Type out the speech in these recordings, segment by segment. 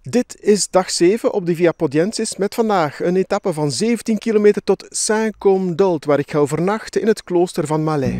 Dit is dag 7 op de Via Podiensis met vandaag een etappe van 17 kilometer tot Saint-Côme-d'Olt, waar ik ga overnachten in het klooster van Malais.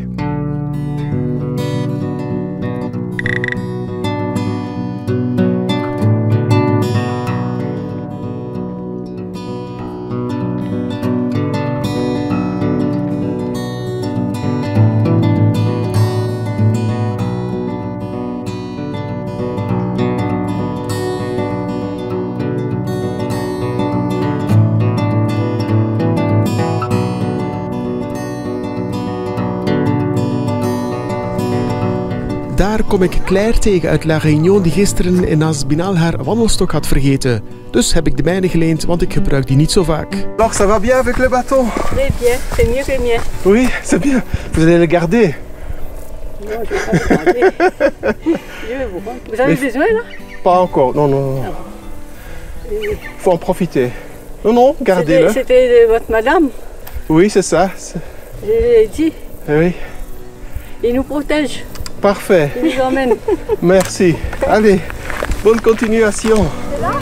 Daar kom ik Claire tegen uit La Réunion die gisteren in Asbinal haar wandelstok had vergeten. Dus heb ik de mijne geleend, want ik gebruik die niet zo vaak. Alors, ça va bien avec le bâton? Très bien, c'est mieux que mien. Oui, c'est bien. Vous allez le garder? Non, je vais pas le garder. Je vais vous rendre. Vous avez besoin là? Pas encore, non, non, non. Faut en profiter. Non, non, gardez-le. C'était de votre madame? Oui, c'est ça. Je l'ai dit. Oui. Il nous protège. Parfait. Il nous emmène. Merci. Allez, bonne continuation. C'est là?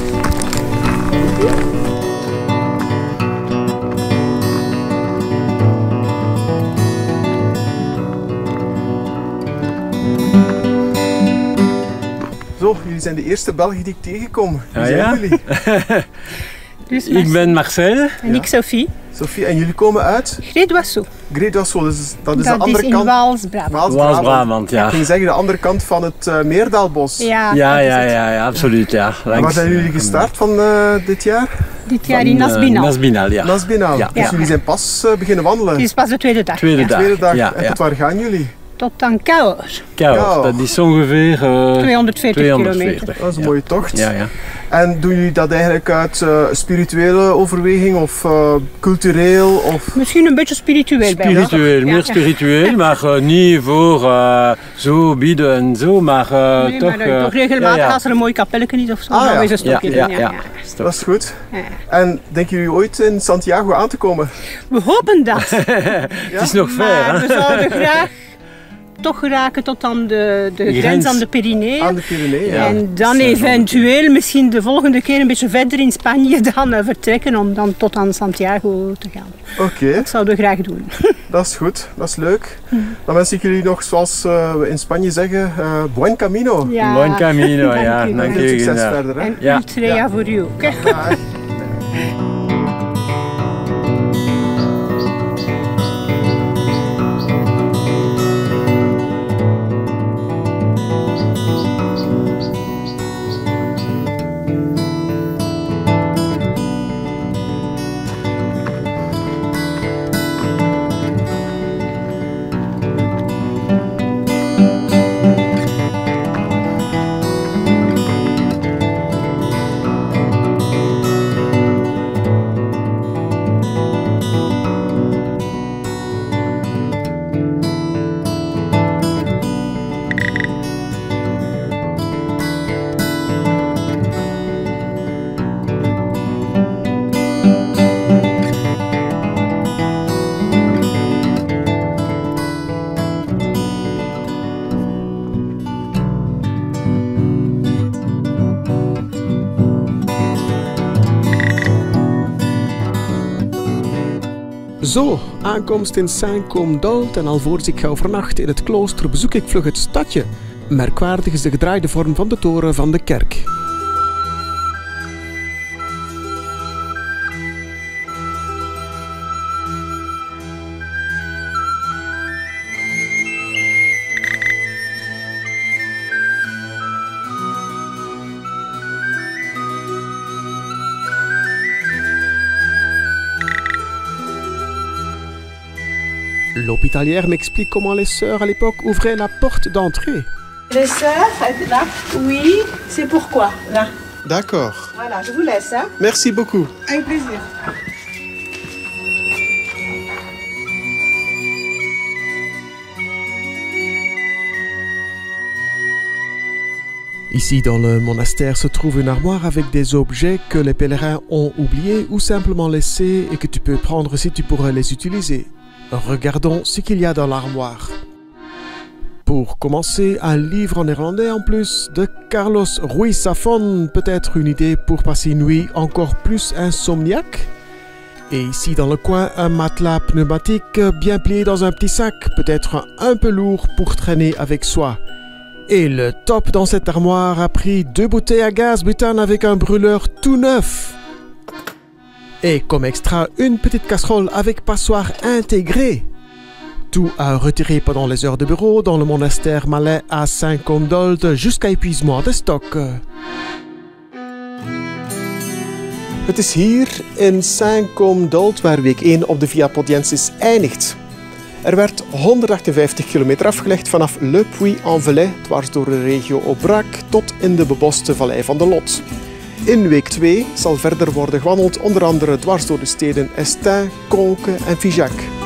Zo, jullie zijn de eerste Belgen die ik tegenkom. Wie zijn ja? jullie? Dus Ik ben Marcel. En ik Sophie. Sophie, en jullie komen uit? Gré-d'Oiseau. Gré-d'Oiseau, dat is de Dat andere is in kant. Waals-Brabant. Waals-Brabant, ja. Ik ging zeggen de andere kant van het Meerdaalbos. Ja, Ja, dat is ja, het. ja, absoluut, ja. En waar zijn jullie gestart van dit jaar? Dit jaar in Asbinal. Nasbinal, ja. Nasbinal. Ja. Dus Ja. jullie zijn pas beginnen wandelen. Het is pas de tweede dag. Tweede ja. dag. Tweede dag. Ja, En ja. tot waar gaan jullie? Tot aan Cahors. Cahors, dat is ongeveer 240 kilometer. 240. Dat is een mooie tocht. Ja, ja. En doen jullie dat eigenlijk uit spirituele overweging of cultureel? Of... Misschien een beetje spiritueel bij ons. Spiritueel, Ja. meer spiritueel, maar niet voor zo bieden en zo, maar Nee, toch... maar toch regelmatig ja, ja. als er een mooi kapelletje is of zo, Ah, dan ja. is een stokje Ja, doen. ja, ja. Dat is goed. Ja. En denken jullie ooit in Santiago aan te komen? We hopen dat. Het is nog ver, Maar hè? we zouden graag toch geraken tot aan de grens grens. aan de Pyreneeën. Aan de Pyreneeën. Ja. En dan Saint-Jean. eventueel misschien de volgende keer een beetje verder in Spanje dan vertrekken om dan tot aan Santiago te gaan. Oké, Dat zouden we graag doen. dat is goed. Dat is leuk. Dan wens ik jullie nog, zoals we in Spanje zeggen, buen camino. Ja. Buen camino, ja. Dank u. Dank Veel je. succes Ja. verder. Hè? En Ja. Utrea Ja. voor u ook. Hè. Dag. Zo, aankomst in Saint-Côme-d'Olt en alvorens ik ga overnachten in het klooster bezoek ik vlug het stadje. Merkwaardig is de gedraaide vorm van de toren van de kerk. L'hôpitalière m'explique comment les sœurs à l'époque ouvraient la porte d'entrée. Les sœurs, là, oui, c'est pourquoi, là. D'accord. Voilà, je vous laisse, hein. Merci beaucoup. Avec plaisir. Ici, dans le monastère, se trouve une armoire avec des objets que les pèlerins ont oubliés ou simplement laissés et que tu peux prendre si tu pourrais les utiliser. Regardons ce qu'il y a dans l'armoire. Pour commencer, un livre en néerlandais en plus de Carlos Ruiz Zafón, peut-être une idée pour passer une nuit encore plus insomniaque. Et ici dans le coin, un matelas pneumatique bien plié dans un petit sac, peut-être un peu lourd pour traîner avec soi. Et le top dans cette armoire a pris 2 bouteilles à gaz butane avec un brûleur tout neuf. Et comme extra, une petite casserole avec passoire intégrée. Tout à retirer pendant les heures de bureau dans le monastère malais à Saint-Côme-d'Olt jusqu'à épuisement de stock. Het is hier in Saint-Côme-d'Olt waar week 1 op de Via Podiensis eindigt. Er werd 158 kilometer afgelegd vanaf Le Puy-en-Velay, dwars door de regio Aubrac, tot in de beboste vallei van de Lot. In week 2 zal verder worden gewandeld, onder andere dwars door de steden Estaing, Conques en Figeac.